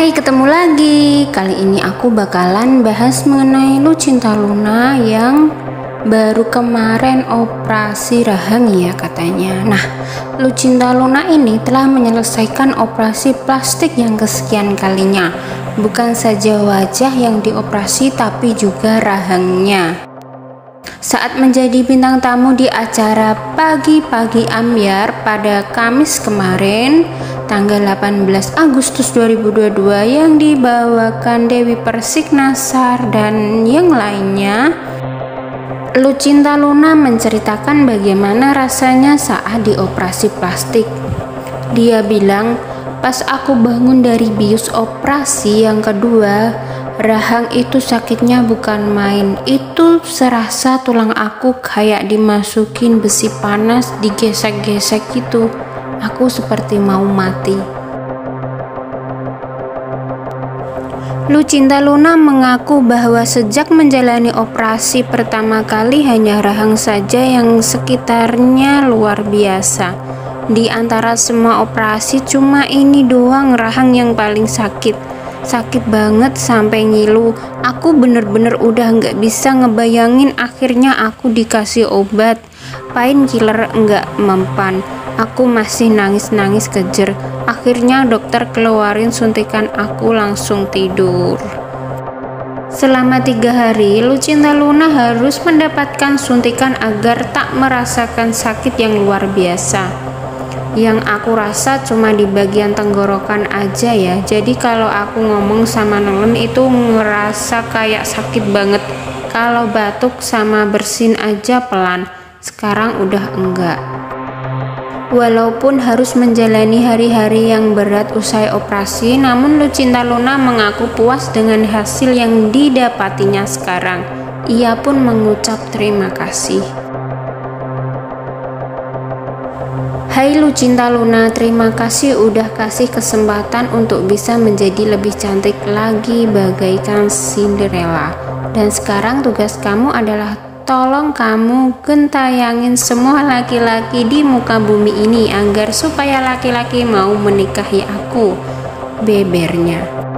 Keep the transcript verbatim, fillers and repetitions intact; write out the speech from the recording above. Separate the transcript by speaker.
Speaker 1: Hai, ketemu lagi. Kali ini aku bakalan bahas mengenai Lucinta Luna yang baru kemarin operasi rahang ya katanya. Nah, Lucinta Luna ini telah menyelesaikan operasi plastik yang kesekian kalinya. Bukan saja wajah yang dioperasi tapi juga rahangnya. Saat menjadi bintang tamu di acara Pagi-Pagi Ambyar pada Kamis kemarin, tanggal delapan belas Agustus dua ribu dua puluh dua yang dibawakan Dewi Persik, Nassar, dan yang lainnya, Lucinta Luna menceritakan bagaimana rasanya saat dioperasi plastik. Dia bilang, pas aku bangun dari bius operasi yang kedua, rahang itu sakitnya bukan main. Itu serasa tulang aku kayak dimasukin besi panas, digesek-gesek gitu. Aku seperti mau mati. Lucinta Luna mengaku bahwa sejak menjalani operasi pertama kali hanya rahang saja yang sekitarnya luar biasa. Di antara semua operasi cuma ini doang rahang yang paling sakit. Sakit banget sampai ngilu. Aku bener-bener udah nggak bisa ngebayangin akhirnya aku dikasih obat painkiller nggak mempan. Aku masih nangis-nangis kejer. Akhirnya dokter keluarin suntikan, aku langsung tidur. Selama tiga hari, Lucinta Luna harus mendapatkan suntikan agar tak merasakan sakit yang luar biasa. Yang aku rasa cuma di bagian tenggorokan aja ya. Jadi kalau aku ngomong sama Nolen itu ngerasa kayak sakit banget. Kalau batuk sama bersin aja pelan. Sekarang udah enggak. Walaupun harus menjalani hari-hari yang berat usai operasi, namun Lucinta Luna mengaku puas dengan hasil yang didapatinya sekarang. Ia pun mengucap terima kasih. Hai Lucinta Luna, terima kasih udah kasih kesempatan untuk bisa menjadi lebih cantik lagi bagaikan Cinderella. Dan sekarang tugas kamu adalah tolong kamu gentayangin semua laki-laki di muka bumi ini agar supaya laki-laki mau menikahi aku, bebernya.